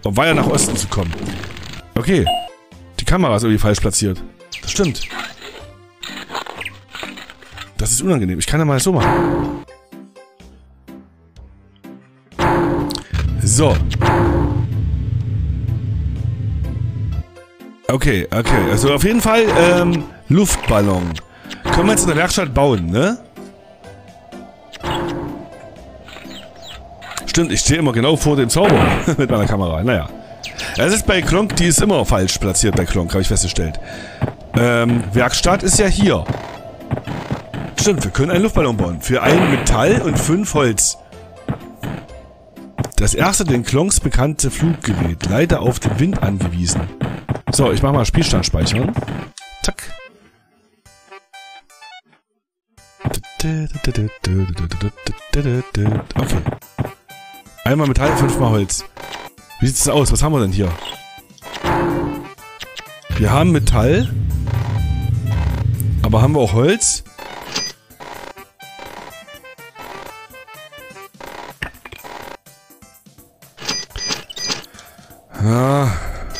um weiter nach Osten zu kommen. Okay. Die Kamera ist irgendwie falsch platziert. Das stimmt. Das ist unangenehm. Ich kann ja mal so machen. So. Okay. Also auf jeden Fall, Luftballon. Können wir jetzt in der Werkstatt bauen, ne? Stimmt, ich stehe immer genau vor dem Zauber mit meiner Kamera. Naja. Es ist bei Klonk, die ist immer falsch platziert bei Klonk, habe ich festgestellt. Werkstatt ist ja hier. Stimmt, wir können einen Luftballon bauen. Für ein Metall und 5 Holz. Das erste den Klonks bekannte Fluggerät. Leider auf den Wind angewiesen. So, ich mache mal Spielstand speichern. Zack. Okay. Einmal Metall, 5-mal Holz. Wie sieht es aus? Was haben wir denn hier? Wir haben Metall. Aber haben wir auch Holz? Ja.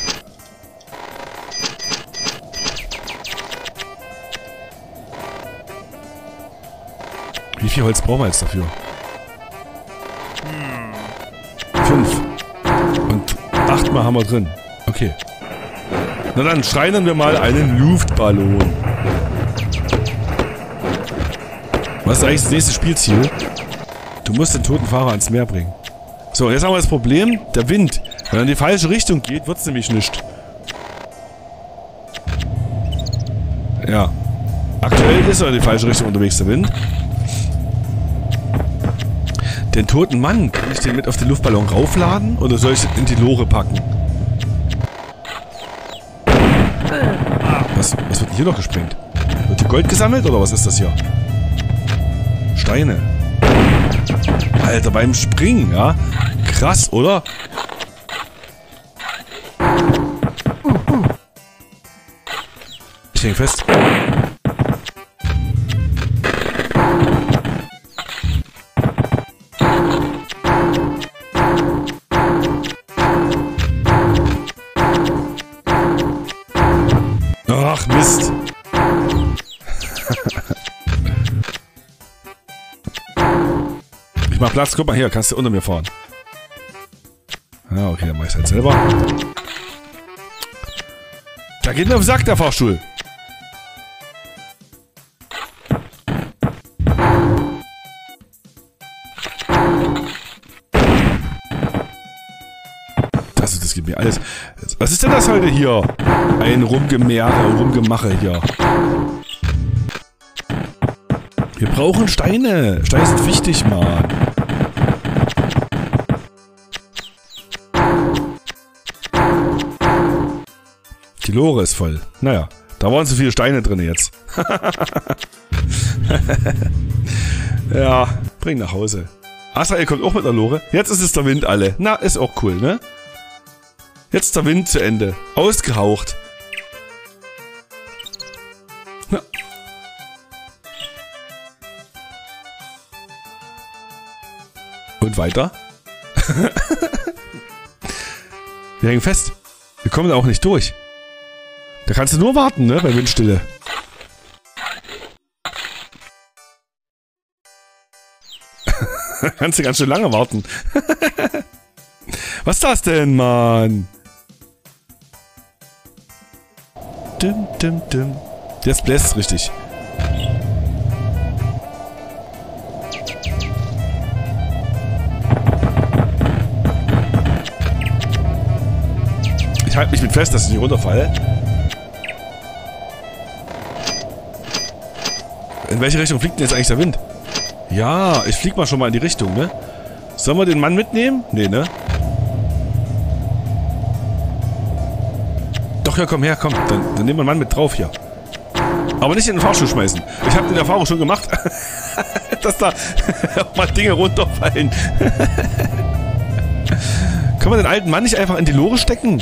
Wie viel Holz brauchen wir jetzt dafür? 5. Und 8-mal haben wir drin. Okay. Na dann schreinern wir mal einen Luftballon. Was ist eigentlich das nächste Spielziel? Du musst den toten Fahrer ans Meer bringen. So, jetzt haben wir das Problem, der Wind. Wenn er in die falsche Richtung geht, wird es nämlich nichts. Ja. Aktuell ist er in die falsche Richtung unterwegs, der Wind. Den toten Mann, kann ich den mit auf den Luftballon raufladen oder soll ich den in die Lore packen? Was wird denn hier noch gesprengt? Wird hier Gold gesammelt oder was ist das hier? Steine. Alter, beim Springen, ja? Krass, oder? Ich häng fest. Ach, Mist. Ich mach Platz. Guck mal hier, kannst du unter mir fahren. Ja, okay, dann mach ich's halt selber. Da geht mir auf den Sack, der Fahrstuhl. Das gibt mir alles. Was ist denn das heute hier? Ein Rumgemache hier. Wir brauchen Steine. Steine sind wichtig, Mann. Die Lore ist voll. Naja, da waren so viele Steine drin jetzt. Ja, bring nach Hause. Azrael kommt auch mit der Lore. Jetzt ist es der Wind alle. Na, ist auch cool, ne? Jetzt ist der Wind zu Ende. Ausgehaucht. Na. Und weiter? Wir hängen fest. Wir kommen da auch nicht durch. Da kannst du nur warten, ne? Bei Windstille. Kannst du ganz schön lange warten. Was ist das denn, Mann? Dim, dim, dim. Jetzt bläst es richtig. Ich halte mich mit fest, dass ich nicht runterfalle. In welche Richtung fliegt denn jetzt eigentlich der Wind? Ja, ich flieg mal schon mal in die Richtung, ne? Sollen wir den Mann mitnehmen? Nee, ne? Doch, ja, komm her, komm. Dann nehmen wir den Mann mit drauf hier. Aber nicht in den Fahrstuhl schmeißen. Ich habe die Erfahrung schon gemacht, dass da auch mal Dinge runterfallen. Können wir den alten Mann nicht einfach in die Lore stecken?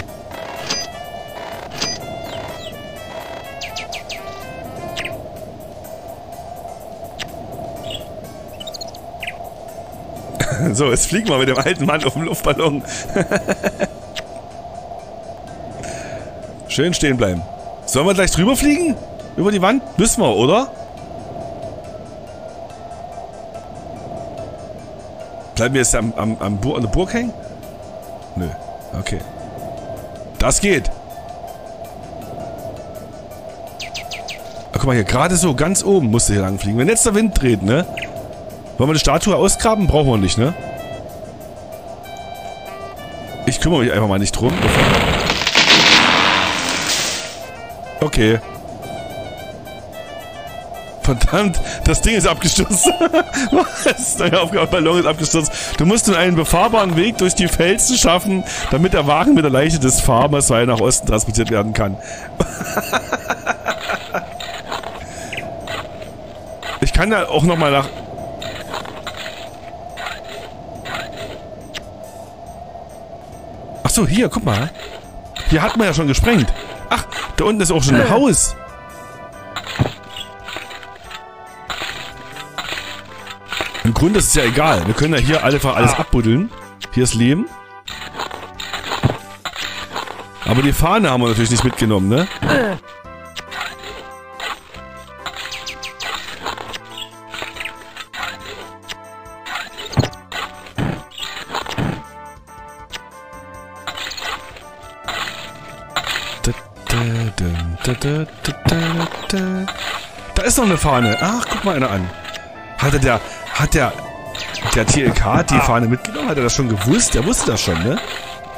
So, jetzt fliegen wir mit dem alten Mann auf dem Luftballon. Schön stehen bleiben. Sollen wir gleich drüber fliegen? Über die Wand? Müssen wir, oder? Bleiben wir jetzt an der Burg hängen? Nö. Okay. Das geht. Ach, guck mal hier, gerade so, ganz oben musst du hier lang fliegen. Wenn jetzt der Wind dreht, ne? Wollen wir eine Statue ausgraben? Brauchen wir nicht, ne? Ich kümmere mich einfach mal nicht drum. Okay. Verdammt, das Ding ist abgestürzt. Was? Deine Aufgabe, Ballon ist abgestürzt. Du musst nun einen befahrbaren Weg durch die Felsen schaffen, damit der Wagen mit der Leiche des Farmers nach Osten transportiert werden kann. Ich kann da auch nochmal nach... Achso, hier, guck mal. Hier hat man ja schon gesprengt. Ach, da unten ist auch schon ein Haus. Im Grunde ist es ja egal. Wir können ja hier einfach alles abbuddeln. Hier ist Leben. Aber die Fahne haben wir natürlich nicht mitgenommen, ne? Da ist noch eine Fahne. Ach, guck mal einer an. Hat der TLK die Fahne mitgenommen? Hat er das schon gewusst? Der wusste das schon, ne?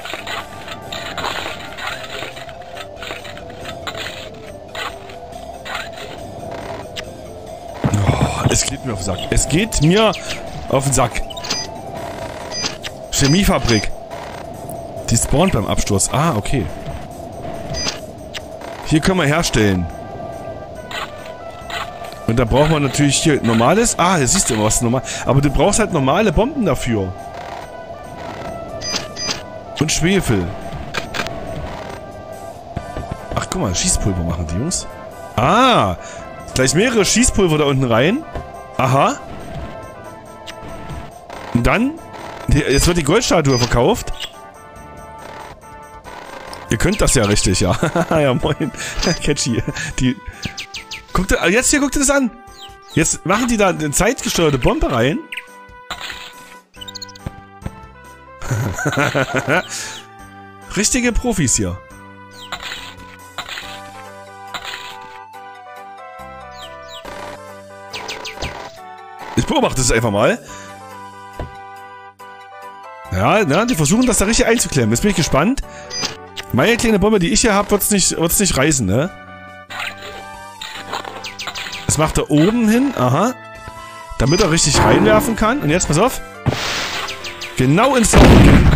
Oh, es geht mir auf den Sack. Es geht mir auf den Sack. Chemiefabrik. Die spawnt beim Absturz. Ah, okay. Hier können wir herstellen. Und da braucht man natürlich hier normales... Ah, hier siehst du was normal. Aber du brauchst halt normale Bomben dafür. Und Schwefel. Ach, guck mal, Schießpulver machen die Jungs. Ah, gleich mehrere Schießpulver da unten rein. Aha. Und dann... Jetzt wird die Goldstatue verkauft. Ihr könnt das ja richtig, ja. Ja, moin. Catchy. Die... Guckt ihr, jetzt hier, guckt ihr das an. Jetzt machen die da eine zeitgesteuerte Bombe rein. Richtige Profis hier. Ich beobachte es einfach mal. Ja, die versuchen das da richtig einzuklemmen. Jetzt bin ich gespannt. Meine kleine Bombe, die ich hier habe, wird's nicht reißen, ne? Das macht er oben hin, aha. Damit er richtig reinwerfen kann. Und jetzt, pass auf. Genau ins Loch.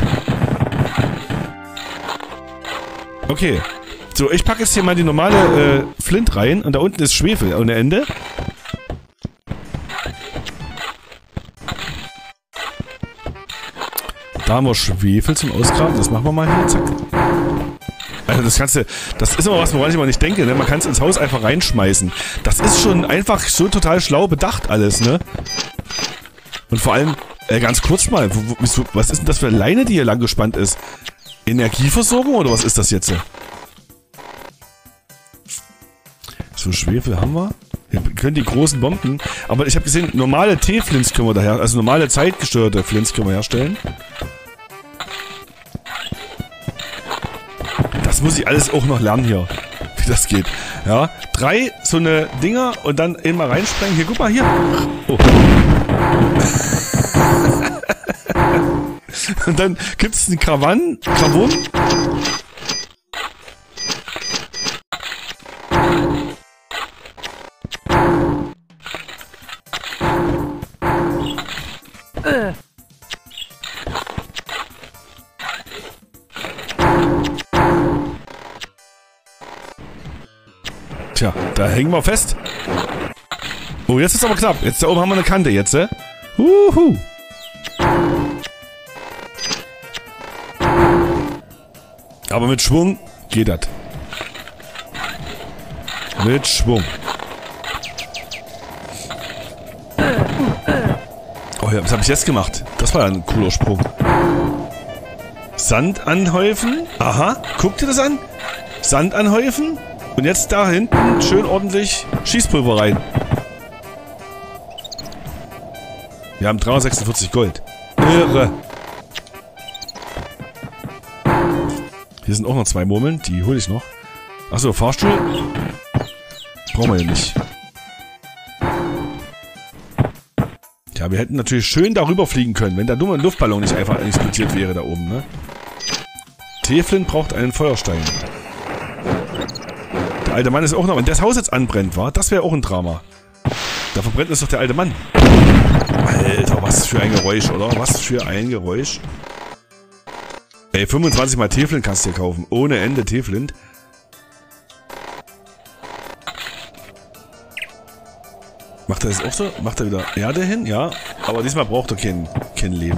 Okay. So, ich packe jetzt hier mal die normale Flint rein. Und da unten ist Schwefel ohne Ende. Da haben wir Schwefel zum Ausgraben. Das machen wir mal hier. Zack. Also das kannst du, das ist immer was, woran ich immer nicht denke, ne? Man kann es ins Haus einfach reinschmeißen. Das ist schon einfach so total schlau bedacht alles, ne? Und vor allem, ganz kurz mal, was ist denn das für eine Leine, die hier lang gespannt ist? Energieversorgung oder was ist das jetzt? So, Schwefel haben wir. Wir können die großen Bomben, aber ich habe gesehen, normale T-Flints können wir daher, also normale zeitgesteuerte Flints können wir herstellen. Das muss ich alles auch noch lernen hier, wie das geht. Ja, 3 so eine Dinger und dann immer reinsprengen. Hier, guck mal hier. Oh. Und dann gibt es einen Krawon. Tja, da hängen wir fest. Oh, jetzt ist aber knapp. Jetzt da oben haben wir eine Kante jetzt, Huhu. Aber mit Schwung geht das. Mit Schwung. Oh ja, was habe ich jetzt gemacht? Das war ja ein cooler Sprung. Sand anhäufen. Aha, guck dir das an. Sand anhäufen und jetzt da hinten schön ordentlich Schießpulver rein. Wir haben 346 Gold. Irre. Hier sind auch noch 2 Murmeln, die hole ich noch. Achso, Fahrstuhl. Brauchen wir ja nicht. Ja, wir hätten natürlich schön darüber fliegen können, wenn der dumme Luftballon nicht einfach explodiert wäre da oben, ne? Teflin braucht einen Feuerstein. Der alte Mann ist auch noch... Wenn das Haus jetzt anbrennt, war, das wäre auch ein Drama. Da verbrennt uns doch der alte Mann. Alter, was für ein Geräusch, oder? Was für ein Geräusch. Ey, 25 mal Teflin kannst du dir kaufen. Ohne Ende Teflin. Macht er das auch so? Macht er wieder Erde hin? Ja. Aber diesmal braucht er kein Leben.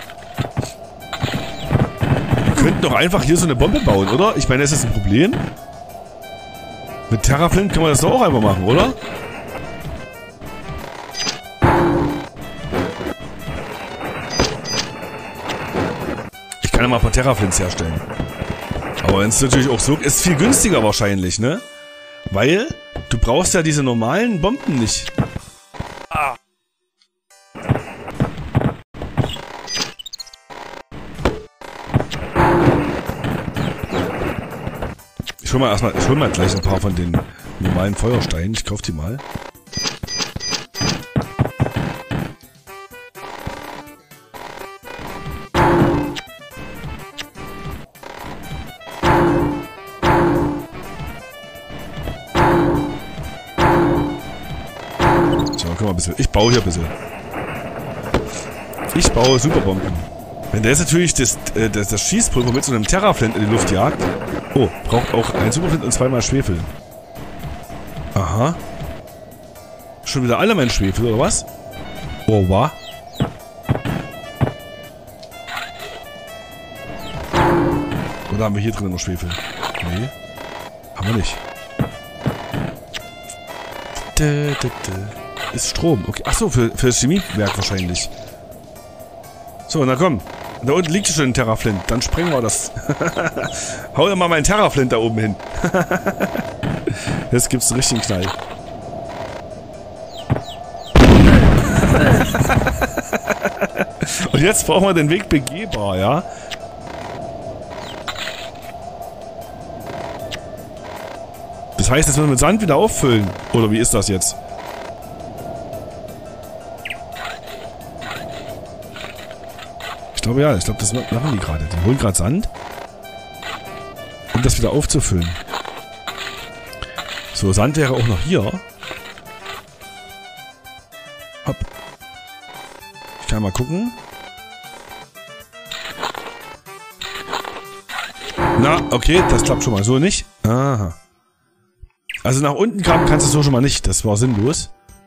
Wir könnten doch einfach hier so eine Bombe bauen, oder? Ich meine, ist das ein Problem? Mit Terraflint können wir das doch auch einfach machen, oder? Ich kann ja mal ein paar Terraflints herstellen. Aber wenn es natürlich auch so ist, viel günstiger wahrscheinlich, ne? Weil du brauchst ja diese normalen Bomben nicht. Ich hol mal gleich ein paar von den normalen Feuersteinen. Ich kauf die mal. So, guck mal ein bisschen. Ich baue hier ein bisschen. Ich baue Superbomben. Wenn der jetzt natürlich das Schießpulver mit so einem Terraflint in die Luft jagt. Oh, braucht auch ein Superflint und 2-mal Schwefel. Aha. Schon wieder alle mein Schwefel, oder was? Oh, wa? Oder haben wir hier drin noch Schwefel? Nee. Haben wir nicht. Ist Strom. Okay. Achso, für das Chemiewerk wahrscheinlich. So, na komm. Da unten liegt schon ein Terraflint. Dann sprengen wir das. Hau doch mal meinen Terraflint da oben hin. Jetzt gibt's einen richtigen Knall. Und jetzt brauchen wir den Weg begehbar, ja? Das heißt, jetzt müssen wir mit Sand wieder auffüllen. Oder wie ist das jetzt? Ich glaube ja, das machen die gerade. Die holen gerade Sand, um das wieder aufzufüllen. So, Sand wäre auch noch hier. Hopp. Ich kann mal gucken. Na, okay, das klappt schon mal so nicht. Aha. Also nach unten graben kannst du so schon mal nicht. Das war sinnlos.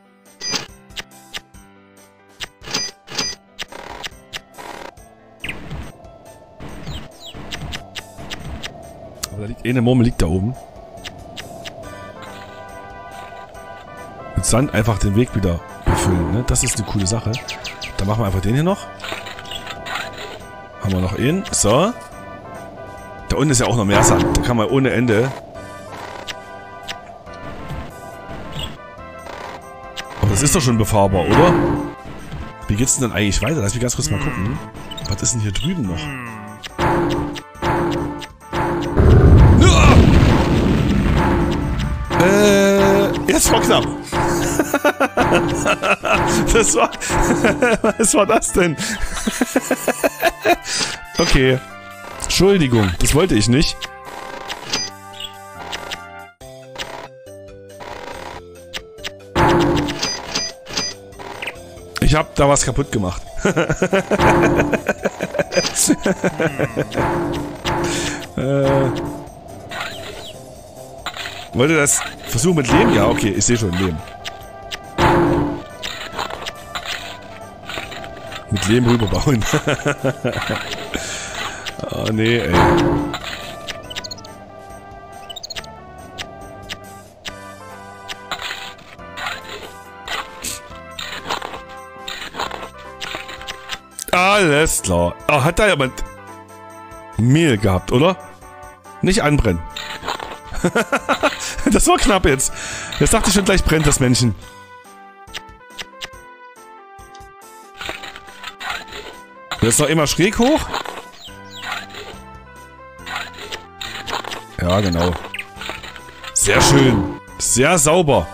Aber da liegt eine Murmel liegt da oben. Mit Sand einfach den Weg wieder befüllen, ne? Das ist eine coole Sache. Dann machen wir einfach den hier noch. Haben wir noch einen. So. Da unten ist ja auch noch mehr Sand. Da kann man ohne Ende. Aber das ist doch schon befahrbar, oder? Wie geht's denn dann eigentlich weiter? Lass mich ganz kurz mal gucken. Was ist denn hier drüben noch? Jetzt war knapp. Was war das denn? Okay. Entschuldigung, das wollte ich nicht. Ich habe da was kaputt gemacht. Wollte das versuchen mit Leben? Ja, okay, ich sehe schon Leben. Mit Leben rüberbauen. Oh nee, ey. Alles klar. Ah, hat da jemand Mehl gehabt, oder? Nicht anbrennen. Das war knapp jetzt. Jetzt dachte ich schon, gleich brennt das Männchen. Jetzt noch immer schräg hoch. Ja, genau. Sehr schön. Sehr sauber.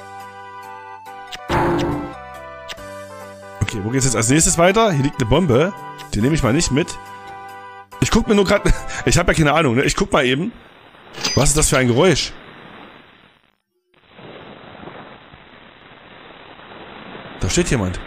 Okay, wo geht's jetzt als nächstes weiter? Hier liegt eine Bombe. Die nehme ich mal nicht mit. Ich guck mir nur gerade... Ich habe ja keine Ahnung, ne? Ich guck mal eben. Was ist das für ein Geräusch? Da steht jemand.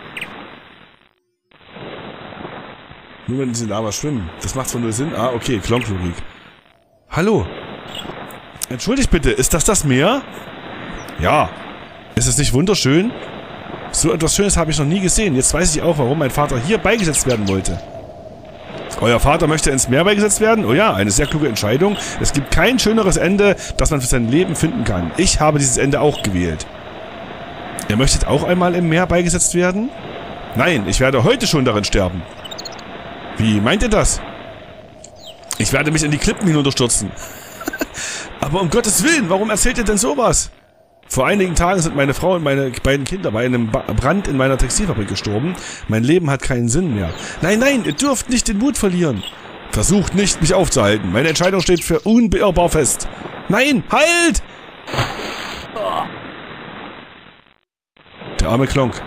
Nur wenn sie in Lava schwimmen. Das macht zwar nur Sinn. Ah, okay, Klonklogik. Hallo. Entschuldigt bitte, ist das Meer? Ja. Ist es nicht wunderschön? So etwas Schönes habe ich noch nie gesehen. Jetzt weiß ich auch, warum mein Vater hier beigesetzt werden wollte. Euer Vater möchte ins Meer beigesetzt werden? Oh ja, eine sehr kluge Entscheidung. Es gibt kein schöneres Ende, das man für sein Leben finden kann. Ich habe dieses Ende auch gewählt. Ihr möchtet auch einmal im Meer beigesetzt werden? Nein, ich werde heute schon darin sterben. Wie meint ihr das? Ich werde mich in die Klippen hinunterstürzen. Aber um Gottes Willen, warum erzählt ihr denn sowas? Vor einigen Tagen sind meine Frau und meine beiden Kinder bei einem Brand in meiner Textilfabrik gestorben. Mein Leben hat keinen Sinn mehr. Nein, nein, ihr dürft nicht den Mut verlieren. Versucht nicht, mich aufzuhalten. Meine Entscheidung steht für unbeirrbar fest. Nein, halt! Der arme Klonk.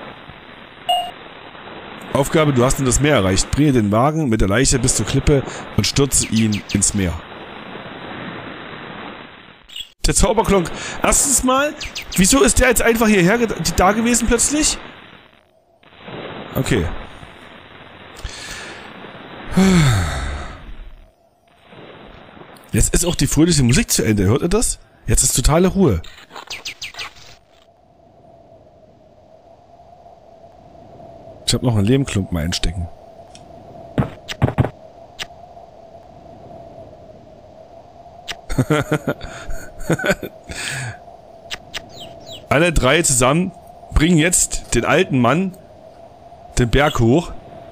Aufgabe, du hast nun das Meer erreicht. Bringe den Wagen mit der Leiche bis zur Klippe und stürze ihn ins Meer. Der Zauberklonk. Erstens mal, wieso ist der jetzt einfach hierher da gewesen plötzlich? Okay. Jetzt ist auch die fröhliche Musik zu Ende. Hört ihr das? Jetzt ist totale Ruhe. Ich habe noch einen Lehmklumpen einstecken. Alle drei zusammen bringen jetzt den alten Mann den Berg hoch.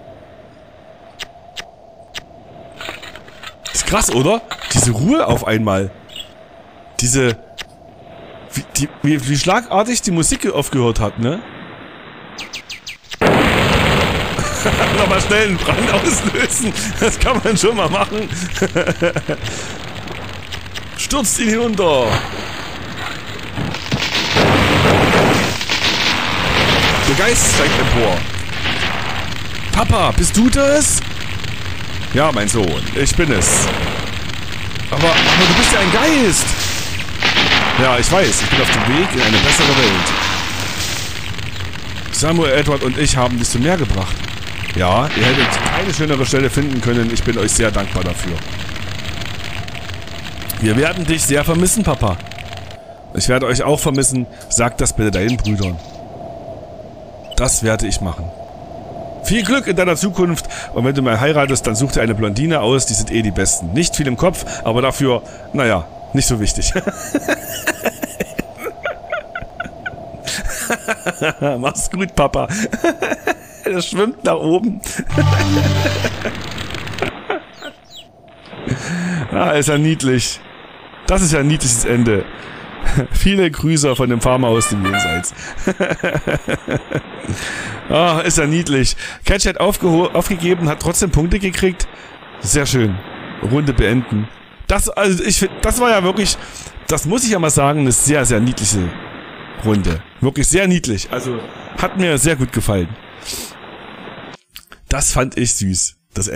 Ist krass, oder? Diese Ruhe auf einmal. Diese... Wie schlagartig die Musik aufgehört hat, ne? Nochmal schnell einen Brand auslösen. Das kann man schon mal machen. Stürzt ihn hinunter. Der Geist steigt empor. Papa, bist du das? Ja, mein Sohn, ich bin es. Aber du bist ja ein Geist. Ja, ich weiß, ich bin auf dem Weg in eine bessere Welt. Samuel, Edward und ich haben dich zum Meer gebracht. Ja, ihr hättet keine schönere Stelle finden können. Ich bin euch sehr dankbar dafür. Wir werden dich sehr vermissen, Papa. Ich werde euch auch vermissen. Sag das bitte deinen Brüdern. Das werde ich machen. Viel Glück in deiner Zukunft. Und wenn du mal heiratest, dann such dir eine Blondine aus. Die sind eh die Besten. Nicht viel im Kopf, aber dafür, naja, nicht so wichtig. Mach's gut, Papa. Er schwimmt nach oben. Ah, ist ja niedlich. Das ist ja ein niedliches Ende. Viele Grüße von dem Farmer aus dem Jenseits. Ah, ist ja niedlich. Catch hat aufgegeben, hat trotzdem Punkte gekriegt. Sehr schön. Runde beenden. Also ich finde, das war ja wirklich, das muss ich ja mal sagen, eine sehr, sehr niedliche Runde. Wirklich sehr niedlich. Also, hat mir sehr gut gefallen. Das fand ich süß.